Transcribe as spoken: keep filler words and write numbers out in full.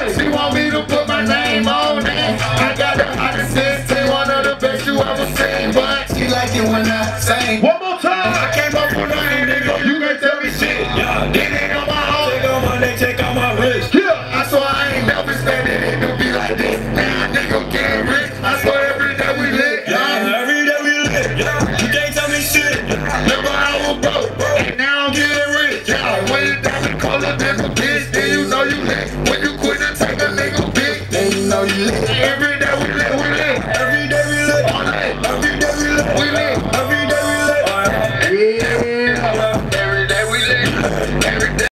Hey, she want me to put my name on it. I got the hottest sixteen, one of the best you ever seen. But she like it when I sing. One more time. I came up with nothing, nigga. You can't tell me shit. Yeah, it ain't on my own. Take on my neck, take on my wrist. Yeah, I swear I ain't never standing in to be like this. Now nigga getting rich. I swear every day we lit. Yeah, every day we lit. Yeah, you can't tell me shit. Remember I was broke, and now I'm getting rich. Yeah, when you down the color, nigga, bitch, then you know you lit. When you quit and take a nigga bitch, then you know you lit.